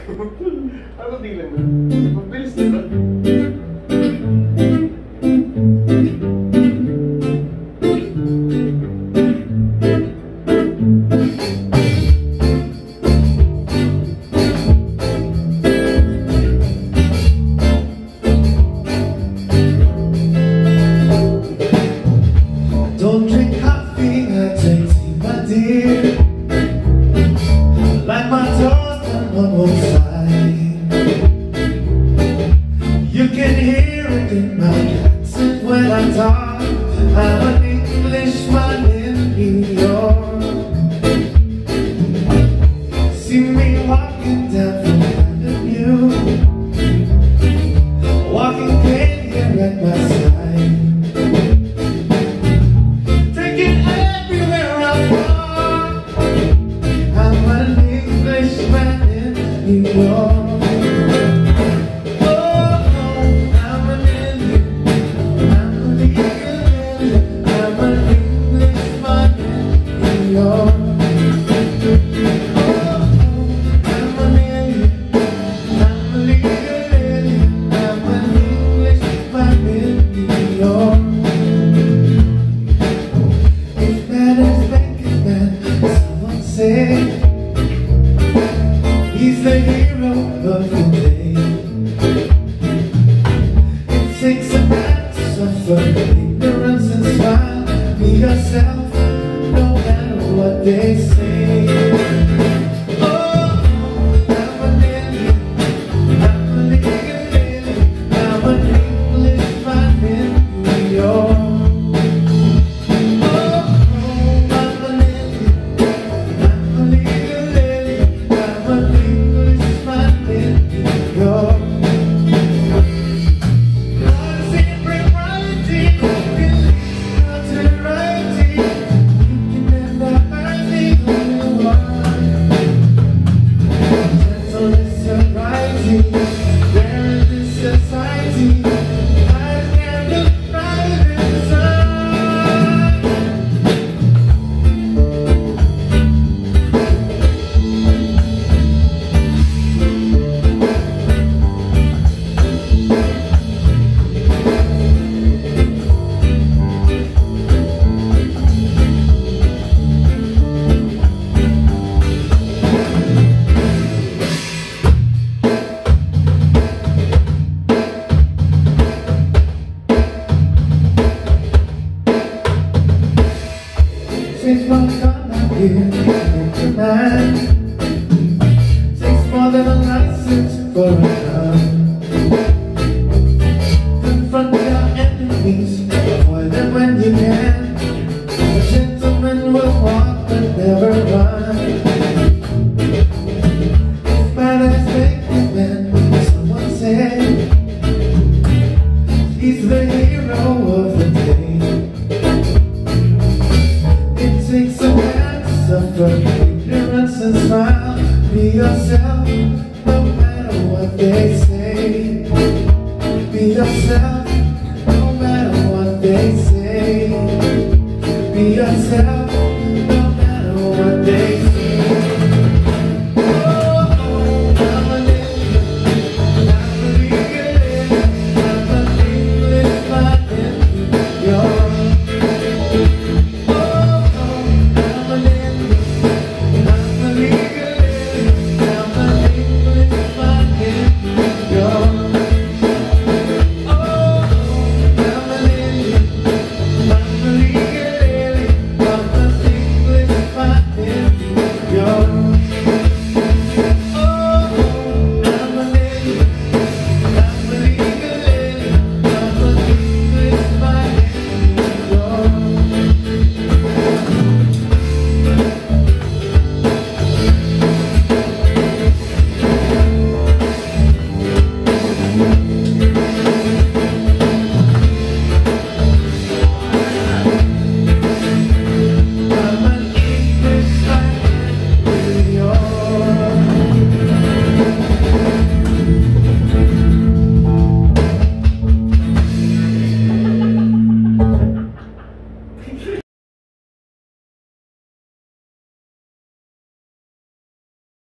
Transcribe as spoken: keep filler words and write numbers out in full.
Ano tingnan mo? Mabilis na ba? Don't drink coffee, I drink tea, my dear. Like my toast on one side. You can hear it in my accent when I talk. I'm an Englishman in New York. See me walking down the avenue, walking clean here at my side. New York. Oh, I'm an Indian, I'm a legal alien, I'm an Englishman in New York. Oh, I'm an alien, I'm a legal alien, I'm an Englishman in New York. If man is making man, someone say he's the hero of the day. It takes a man to suffer ignorance and smile. Be yourself, no matter what they say. Oh, I'm an alien, I'm a legal alien, I'm an Englishman in New York. Takes more time out here to make your mind. Takes more than a license for a gun. Confront your enemies, avoid them when you can. A gentleman will walk but never run. If man is making man, someone said he's the hero of the day. It takes a man to suffer